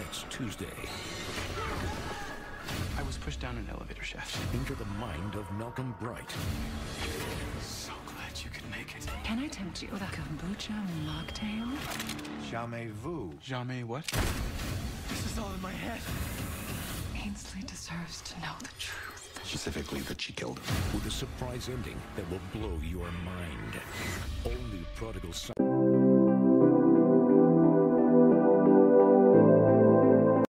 next Tuesday. I was pushed down an elevator shaft. Into the mind of Malcolm Bright. So glad you could make it. Can I tempt you with a kombucha mocktail? Jamais-vous. Jamais what? This is all in my head. Ainsley deserves to know the truth. Specifically that she killed him. With a surprise ending that will blow your mind. Only Prodigal Son.